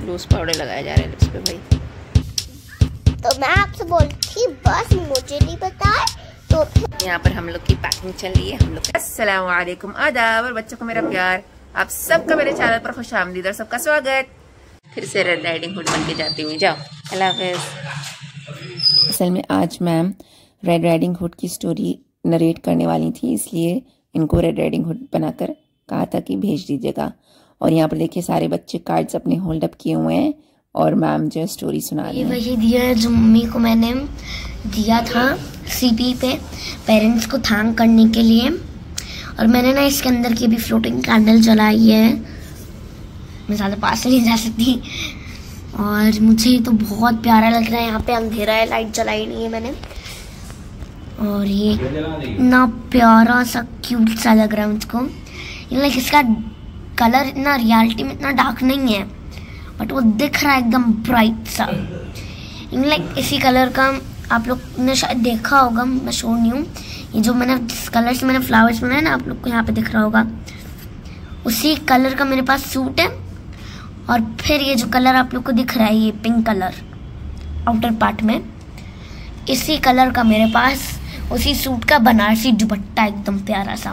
Loose powder लगाया जा रहा है लिप्स पे भाई। तो मैं आपसे बोलती बस मुझे नहीं पता है। तो यहाँ पर हम लोग की पैकिंग चल रही है। हम लोग अस्सलाम वालेकुम, आदाब और बच्चों को मेरा प्यार। आप सबका मेरे चैनल पर खुश आमदीद और सबका स्वागत। फिर से रेड राइडिंग हुड बन के जाती हुई जाओ। अल्लाह हाफ़िज़। असल में आज मैम रेड राइडिंग हुड की स्टोरी नरेट करने वाली थी, इसलिए इनको रेड राइडिंग हुड बनाकर कहा था कि भेज दीजिएगा। और यहाँ पर देखिए सारे बच्चे कार्ड्स अपने होल्ड अप किए हुए हैं और मैम जो स्टोरी सुना रही है। ये वही दिया है जो मम्मी को मैंने दिया था सीपी पे पेरेंट्स को थैंक करने के लिए। और मैंने ना इसके अंदर की भी फ्लोटिंग कैंडल जलाई है। मैं ज़्यादा पास नहीं जा सकती। और मुझे तो बहुत प्यारा लग रहा है। यहाँ पे अंधेरा है, लाइट जलाई नहीं है मैंने। और ये इतना प्यारा सा क्यूट सा लग रहा है मुझको। लाइक इसका कलर इतना रियलिटी में इतना डार्क नहीं है, बट वो दिख रहा है एकदम ब्राइट सा। लाइक इसी कलर का आप लोग ने शायद देखा होगा, मैं श्योर नहीं हूँ। ये जो मैंने जिस कलर से मैंने फ्लावर्स बनाए ना, आप लोग को यहाँ पे दिख रहा होगा, उसी कलर का मेरे पास सूट है। और फिर ये जो कलर आप लोग को दिख रहा है, ये पिंक कलर आउटर पार्ट में, इसी कलर का मेरे पास उसी सूट का बनारसी दुपट्टा एकदम प्यारा सा।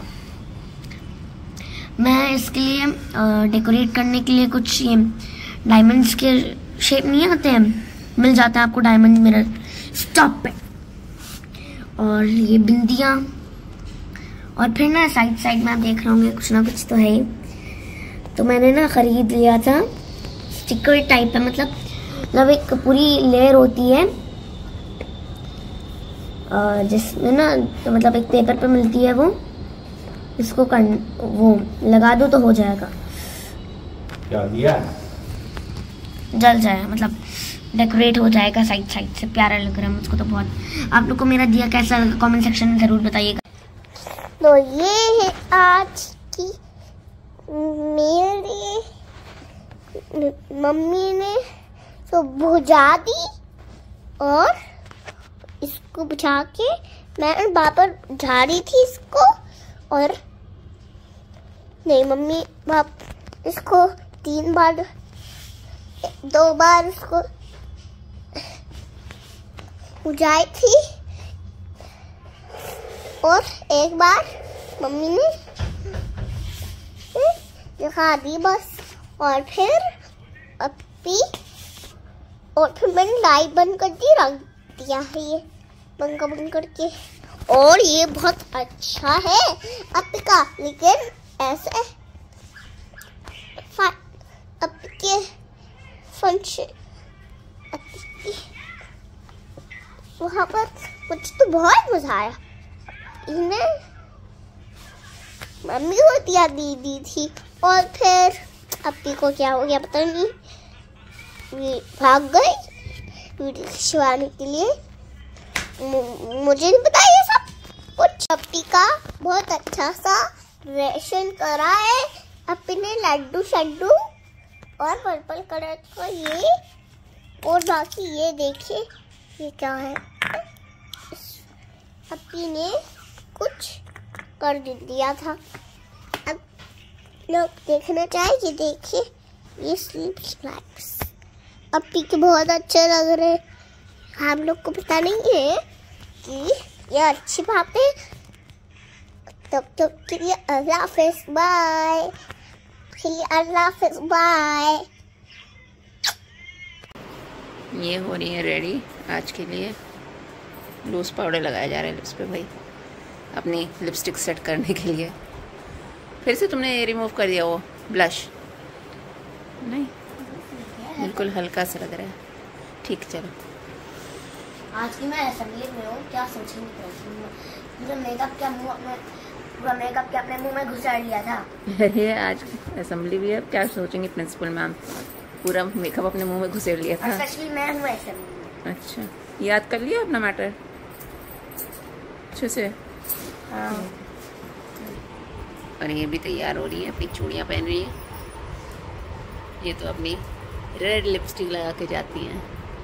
मैं इसके लिए डेकोरेट करने के लिए कुछ ये डायमंड्स के शेप नहीं आते हैं, मिल जाता है आपको डायमंड मिरर स्टॉप पे। और ये बिंदियाँ, और फिर ना साइड साइड में आप देख रहे होंगे कुछ ना कुछ तो है ही। तो मैंने ना ख़रीद लिया था स्टिकर टाइप है, मतलब एक पूरी लेयर होती है जिसमें ना मतलब एक पेपर पे मिलती है, वो इसको वो लगा दो तो हो जाएगा। क्या दिया? जल जाएगा, मतलब डेकोरेट हो जाएगा साइड साइड से। प्यारा लग रहा है मुझको तो बहुत। आप लोग को मेरा दिया कैसा लगा कमेंट सेक्शन में ज़रूर बताइएगा। तो ये है आज की मेरी मम्मी ने तो बुझा दी, और इसको बुझा के मैं बापर झाड़ी थी इसको। और नहीं, मम्मी बाप इसको 3 बार 2 बार इसको बुझाई थी, और एक बार मम्मी ने दिखा दी बस। और फिर अपी, और फिर मैंने लाइट बंद कर दी, रख दिया है ये बंद करके। और ये बहुत अच्छा है अपी का, लेकिन ऐसे अपी के फंक्शन वहाँ पर मुझे तो बहुत मजा आया। इन्हें मम्मी को दिया दीदी थी, और फिर अपी को क्या हो गया पता नहीं, भाग गई वीडियो खिंचवाने के लिए। मुझे नहीं पता ये सब कुछ। अपी का बहुत अच्छा सा रेशन करा है अपी ने, लड्डू शड्डू और पर्पल कलर का ये। और बाकी ये देखिए ये क्या है, अपी ने कुछ कर दिया था। अब लोग देखना चाहिए, देखिए ये स्लीप स्लैक्स अपी के बहुत अच्छे लग रहे हैं। हम लोग को पता नहीं है कि ये अच्छी बात है। तब के लिए अल्लाह हाफ़िज़, बाय। अल्लाह हाफ़िज़, बाय। ये हो रही है रेडी आज के लिए। लूज पाउडर लगाया जा रहा है लिप्स पे भाई, अपनी लिपस्टिक सेट करने के लिए। फिर से तुमने रिमूव कर दिया वो ब्लश? नहीं, बिल्कुल हल्का सा लग रहा है। ठीक, चलो। आज की मैं असेंबली में हूँ, क्या सोचेंगे मुझे मेकअप क्या पूरा मेकअप क्या अपने मुंह में घुसा लिया था। अरे आज असेंबली भी है, क्या सोचेंगे प्रिंसिपल मैम, पूरा मेकअप अपने मुंह में घुसेड़ लिया था। स्पेशली मैं हूँ असेंबली में। अच्छा, याद कर लिया अपना मैटर अच्छे से? हाँ। और ये भी तैयार हो रही है, अपनी चूड़ियाँ पहन रही है। ये तो अपनी रेड लिपस्टिक लगा के जाती हैं।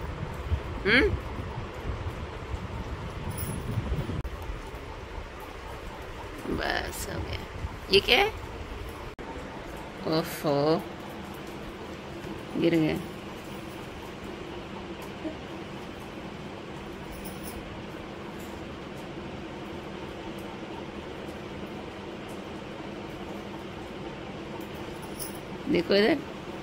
बस हो गया। ये क्या है? ओफो, गिर गया। देखो इधर।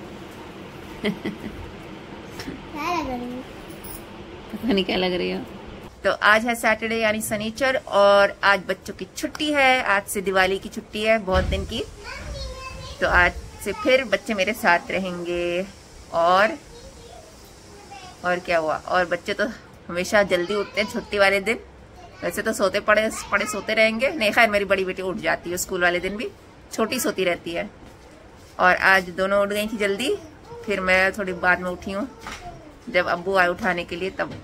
क्या लग रही है? पता नहीं क्या लग रही हो। तो आज है सैटरडे यानी शनिचर और आज बच्चों की छुट्टी है। आज से दिवाली की छुट्टी है बहुत दिन की। तो आज से फिर बच्चे मेरे साथ रहेंगे। और क्या हुआ, और बच्चे तो हमेशा जल्दी उठते हैं छुट्टी वाले दिन। वैसे तो सोते पड़े सोते रहेंगे। नहीं खैर, मेरी बड़ी बेटी उठ जाती है स्कूल वाले दिन भी, छोटी सोती रहती है। और आज दोनों उठ गई थी जल्दी, फिर मैं थोड़ी बाद में उठी हूँ जब अब्बू आए उठाने के लिए तब।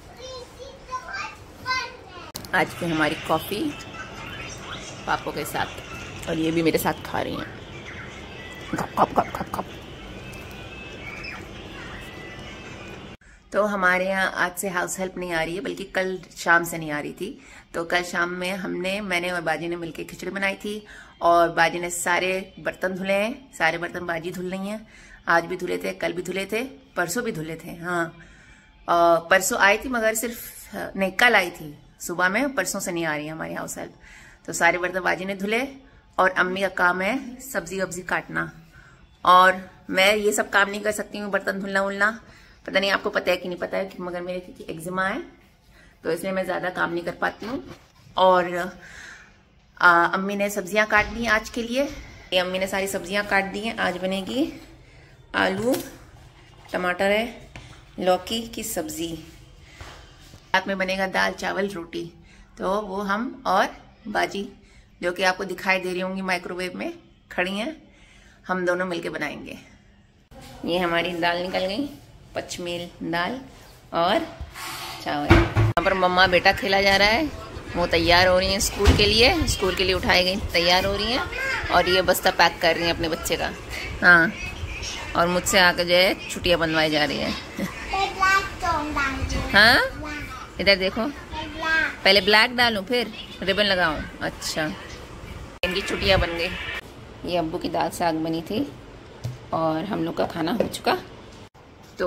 आज की हमारी कॉफ़ी पापा के साथ, और ये भी मेरे साथ खा रही हैं। Cup cup cup cup. तो हमारे यहाँ आज से हाउस हेल्प नहीं आ रही है, बल्कि कल शाम से नहीं आ रही थी। तो कल शाम में मैंने और बाजी ने मिलके खिचड़ी बनाई थी, और बाजी ने सारे बर्तन धुले हैं। सारे बर्तन बाजी धुल रही हैं। आज भी धुले थे, कल भी धुले थे, परसों भी धुले थे। हाँ, परसों आई थी मगर सिर्फ नहीं, कल आई थी सुबह में, परसों से नहीं आ रही है हमारी हाउस हेल्प। तो सारे बर्तन बाजी ने धुले, और अम्मी का काम है सब्जी वब्जी काटना। और मैं ये सब काम नहीं कर सकती हूँ, बर्तन धुलना उलना। पता नहीं आपको पता है कि नहीं पता है, मगर मेरे क्योंकि एक्जिमा है तो इसलिए मैं ज़्यादा काम नहीं कर पाती हूँ। और अम्मी ने सब्जियां काट दी आज के लिए। ये अम्मी ने सारी सब्जियां काट दी हैं। आज बनेगी आलू टमाटर है लौकी की सब्जी, साथ में बनेगा दाल चावल रोटी। तो वो हम और बाजी, जो कि आपको दिखाई दे रही होंगी माइक्रोवेव में खड़ी हैं, हम दोनों मिलके बनाएंगे। ये हमारी दाल निकल गई, पचमेल दाल और चावल। यहाँ पर मम्मा बेटा खेला जा रहा है। वो तैयार हो रही हैं स्कूल के लिए उठाई गई, तैयार हो रही हैं। और ये बस्ता पैक कर रही हैं अपने बच्चे का। हाँ, और मुझसे आकर जो है छुट्टियाँ बनवाई जा रही हैं। हाँ, इधर देखो, पहले ब्लैक डालूं फिर रिबन लगाऊं। अच्छा, इनकी छुट्टियाँ बन गई। ये अब्बू की दाल साग बनी थी, और हम लोग का खाना हो चुका। तो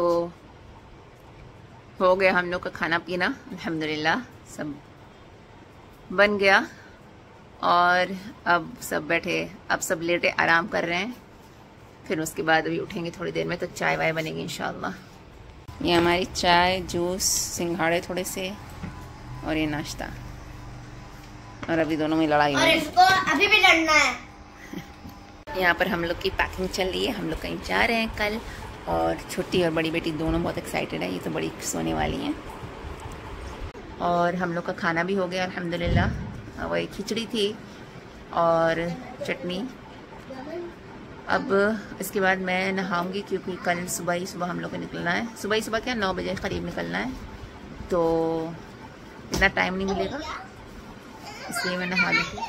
हो गया हम लोग का खाना पीना, अल्हम्दुलिल्लाह सब बन गया। और अब सब बैठे, अब सब लेटे आराम कर रहे हैं। फिर उसके बाद अभी उठेंगे थोड़ी देर में, तो चाय वाय बनेगी इंशाल्लाह। ये हमारी चाय, जूस, सिंघाड़े थोड़े से, और ये नाश्ता। और अभी दोनों में लड़ाई और इसको अभी भी लड़ना है। यहाँ पर हम लोग की पैकिंग चल रही है। हम लोग कहीं जा रहे हैं कल, और छोटी और बड़ी बेटी दोनों बहुत एक्साइटेड है। ये तो बड़ी सोने वाली हैं। और हम लोग का खाना भी हो गया अल्हम्दुलिल्लाह। वही खिचड़ी थी और चटनी। अब इसके बाद मैं नहाऊंगी, क्योंकि कल सुबह हम लोग को निकलना है। सुबह क्या 9 बजे करीब निकलना है, तो इतना टाइम नहीं मिलेगा, इसलिए मैं नहा लूँगी।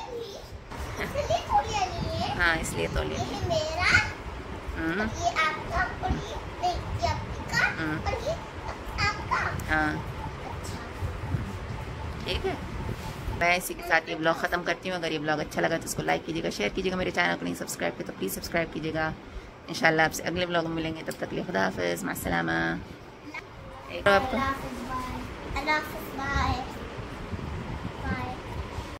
हाँ, इसलिए तो ले हाँ, ठीक है। मैं इसी के साथ ये ब्लॉग ख़त्म करती हूँ। अगर ये ब्लॉग अच्छा लगा तो इसको लाइक कीजिएगा, शेयर कीजिएगा। मेरे चैनल को नहीं सब्सक्राइब किया तो प्लीज़ सब्सक्राइब कीजिएगा। इंशाल्लाह आपसे अगले ब्लॉग में मिलेंगे, तब तक के लिए खुदा हाफ़िज़, मास्सलामा। आपको